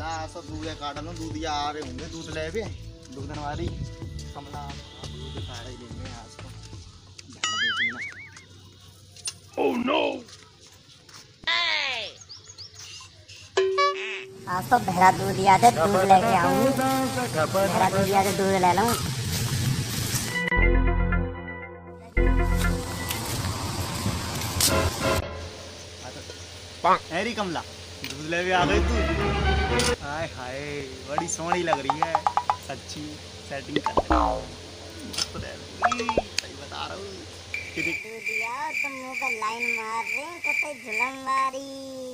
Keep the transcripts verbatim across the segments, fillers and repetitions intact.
कमला सब दूध काट लो, दूध आ रहे होंगे दूध ले भी दूध हमारी कमला दूध काट ही लेंगे आज को। ओह नो, आज तो भैरा दूध दिया था, दूध लेके आऊँ। भैरा दूध दिया था, दूध ले लूँ। हैरी कमला दूध ले भी आ गई तू। हाय हाय बड़ी सोहनी लग रही है, सच्ची सेटिंग कर मस्त रह रही, सही बता रहा हूँ। दूध दिया तुम मुंह पे लाइन मार रहे हो, कते झुलम मारी।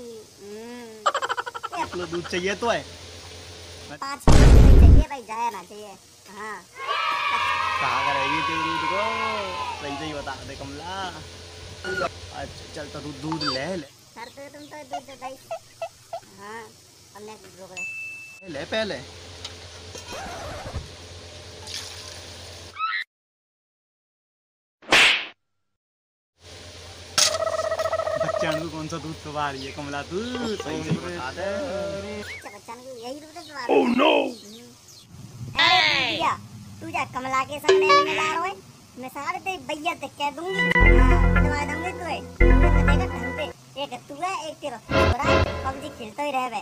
लो दूध चाहिए तो है, पाँच किलो चाहिए भाई, जाया ना चाहिए। हाँ कहाँ करेगी तेरे दूध को, सही सही बता दे कमला। अच्छा चल तो दूध दूध ले ले सर तो तुम तो दूध भाई। हाँ अब मैं रोक रहे ले पहले। बच्चा को कौन सा दूध खवा रही है कमला तू, सही सही बता दे। बच्चा को यही दूध खवा। ओह नो, अरे तू जा कमला के संग लेने में ला रहा है, मैं सारे तेरी भैया तक कह दूंगी। हाँ पिटवा दूंगी तुझे, तूने तो देखा ढंग से, एक तू है एक तेरा छोरा है, पबजी खेलते ही रह बे।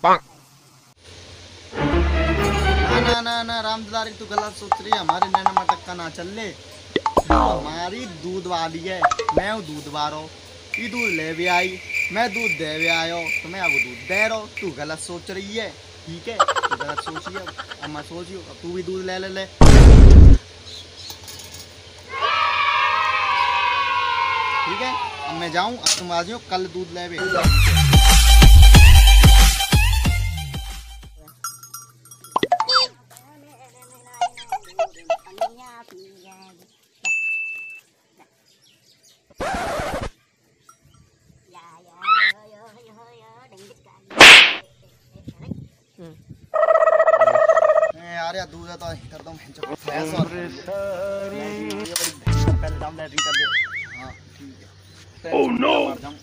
ना ना ना ना रामदुलारी तू गलत सोच रही है, हमारे नैना मटक का ना चल ले। हमारी दूध वाली है, मैं हूँ दूध वारो, ये दूध ले भी आई, मैं दूध दे भी आयो, तो मैं आपको दूध दे रहा हूँ। तू गलत सोच रही है, ठीक है तू गलत सोची है, अब मैं सोची हूँ, अब तू भी दूध ले ले ले। ठीक है अब मैं जाऊँ, अब तुम आ जाओ, कल दूध ले भी। यार यार दूध है तो कर दो मैं चलो ऐसा पहले जाऊं लैट्रिन कर दे। हाँ ठीक है। ओह नो,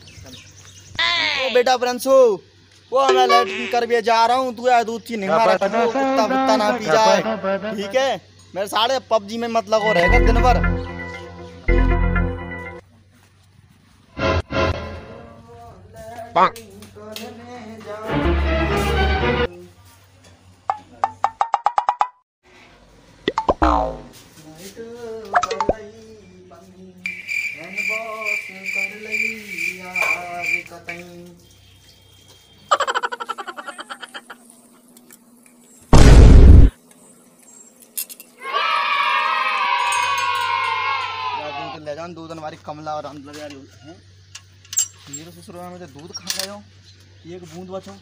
ओ बेटा प्रिंसू, वो मैं लैट्रिन कर भी जा रहा हूँ, तू यार दूध की नहीं मारा, कुत्ता कुत्ता ना पी जाए, ठीक है। मेरे साढ़े पबजी में मत लगो रहेगा दिन भर। ले जाओ दूध हमारी कमला और अंदर यार हैं, ये तो ससुर में मुझे दूध खा रहे हो, एक बूंद बचो।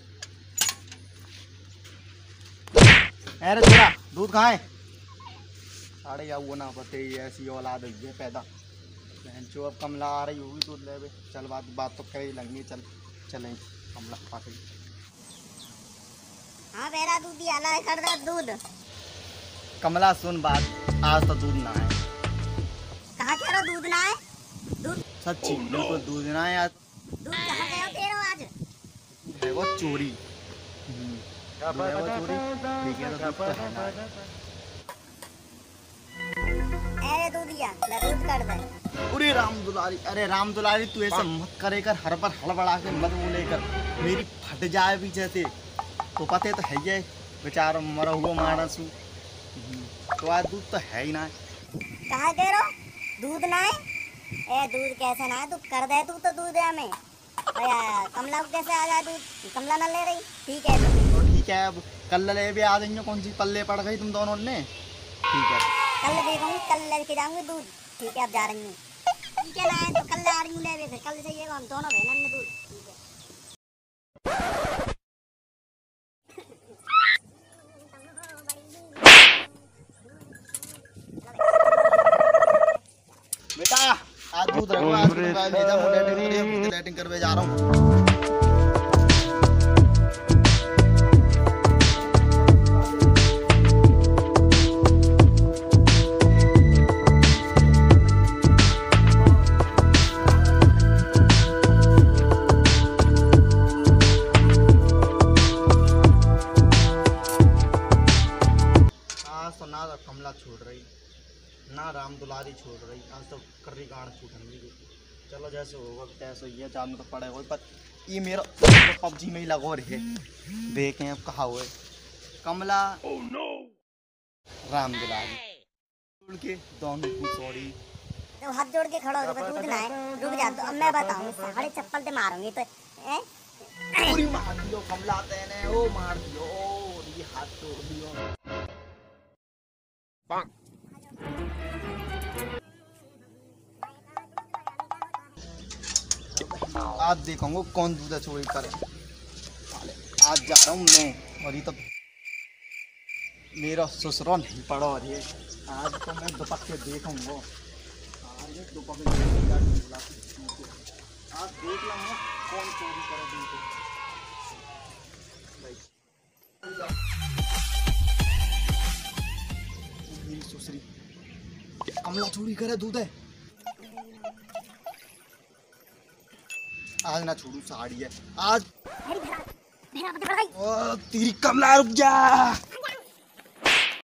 अरे थोड़ा दूध कहाँ है, साढ़े या वो ना पते ऐसी औलाद है पैदा। जो अब कमला आ रही होगी दूध ले, चल बात बात तो कर ही लेंगे, चल चलें कमला पास। हाँ बेरा दूध ही आला है, कर दे दूध। कमला सुन बात, आज तो दूध ना है। कहाँ कह रहा दूध ना है, दूध सच्ची बिल्कुल दूध ना है यार। दूध कहाँ गया तेरा आज, है वो चोरी, है वो चोरी, ठीक है तो दूध तो है ना। अरे दूधिया ले दूध कर दे। अरे राम दुलारी, अरे राम दुलारी तू ऐसा मत करे कर, हर पर हड़बड़ा के मत बोले कर, मेरी फट जाए पीछे से, तो पते तो है ये बेचारा मरा हुआ मानस हूँ, तो आज दूध तो है ही ना। कहाँ कह रहा दूध ना है, ए दूध कैसे ना है, तू कर दे तू तो दूध है हमें। कमला को कैसे आ जाए दूध, कमला ना ले रही, ठीक है तो ठीक है। अब कल ले भी आ जाएंगे, कौन सी पल्ले पड़ गई तुम दोनों ने, ठीक है कल देखूंगी, कल लेके जाऊंगी दूध, ठीक है अब जा रही हूँ, ठीक है ना है तो कल आ रही हूँ ले, फिर कल से ये हम दोनों बहनों में दूध, ठीक है। बेटा आज दूध रखो, आज ले जा, लैट्रिन लैट्रिन करवे जा रहा हूँ। चलो जैसे होगा तैसे ये जान तो पड़ेगा पर ये मेरा पबजी में ही लगो रहे देखें अब कहा हुए कमला Oh no! राम दुलारी जोड़ के दोनों को सॉरी तो हाथ जोड़ के खड़ा हो जाओ दूध ना है रुक जा तो अब मैं बताऊं साढ़े चप्पल से मारूंगी तो हैं पूरी मार दियो कमला तेने ओ मार दियो ओ ये हाथ तोड़ दियो Bonk. आज देखूंगा कौन दूध चोरी करे आज जा रहा हूँ मैं और ये तो मेरा ससुरा नहीं पड़ा और ये आज तो मैं दुपट्टे देखूंगा आज ये दुपट्टे देखेगा दूल्हा आज देख लूंगा कौन चोरी करे दूध मेरी ससुरी कमला चोरी करे दूध है आज ना छोड़ू साड़ी है आज मेरी भेड़ा भेड़ा पकड़ गई ओ तेरी कमला रुक जा।